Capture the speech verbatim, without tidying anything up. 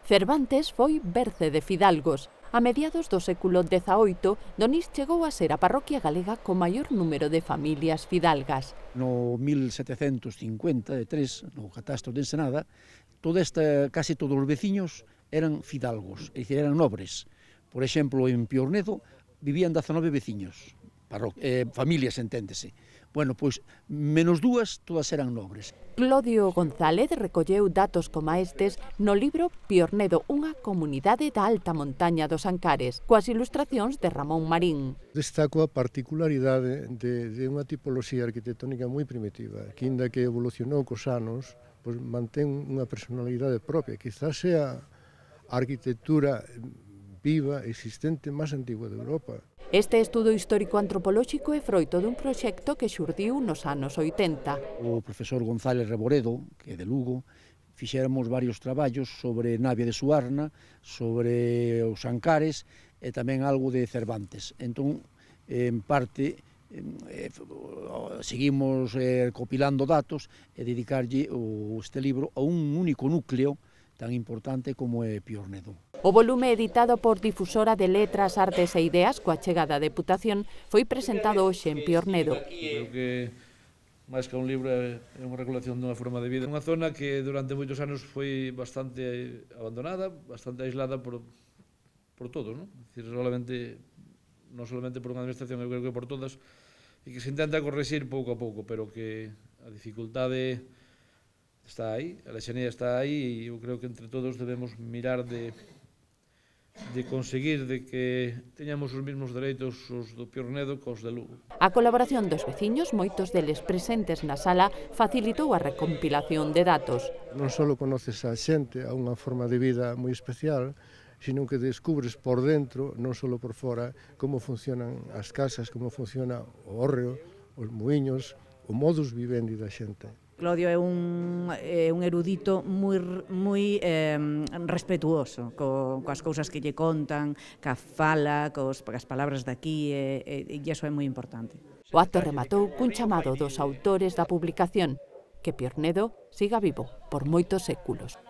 Cervantes foi berce de fidalgos. A mediados do século dezaoito, Donís chegou a ser a parroquia galega co maior número de familias fidalgas. No mil setecentos cincuenta e tres, no catastro de Ensenada, toda esta, case todos os veciños eran fidalgos, é dicir, eran nobres. Por exemplo, en Piornedo vivían dezanove veciños, eh, familias, enténdese. Bueno, pois, menos dúas, todas eran nobres. Clodio González recolleu datos como estes no libro Piornedo, unha comunidade da alta montaña dos Ancares, coas ilustracións de Ramón Marín. Destaco a particularidade de, de unha tipoloxía arquitectónica moi primitiva, que inda que evolucionou cos anos, pois mantén unha personalidade propia. Quizás sea a arquitectura viva, existente, máis antigua de Europa. Este estudo histórico antropolóxico é froito dun proxecto que xurdiu nos anos oitenta. O profesor González Reboredo, que é de Lugo, fixéramos varios traballos sobre Navia de Suarna, sobre os Ancares e tamén algo de Cervantes. Entón, en parte, eh, seguimos eh, copilando datos e dedicarlle o, este libro a un único núcleo tan importante como é Piornedo. O volume editado por Difusora de Letras, Artes e Ideas coa chegada da Deputación foi presentado hoxe en Piornedo. Creo que máis que un libro é unha regulación dunha forma de vida. Unha zona que durante moitos anos foi bastante abandonada, bastante aislada por, por todos, non? É dicir, solamente, non solamente por unha administración, eu creo que por todas, e que se intenta correxir pouco a pouco, pero que a dificultade está aí, a lexanía está aí, e eu creo que entre todos debemos mirar de de conseguir de que teñamos os mesmos dereitos os do Piornedo cos de Lugo. A colaboración dos veciños, moitos deles presentes na sala, facilitou a recompilación de datos. Non só conoces a xente, a unha forma de vida moi especial, sino que descubres por dentro, non só por fora, como funcionan as casas, como funciona o hórreo, os muiños, o modus vivendi da xente. Clodio é un, é un erudito moi, moi eh, respetuoso co, coas cousas que lle contan, ca fala, cos, cas palabras daqui, e, e, e iso é moi importante. O acto rematou cun chamado dos autores da publicación, que Piornedo siga vivo por moitos séculos.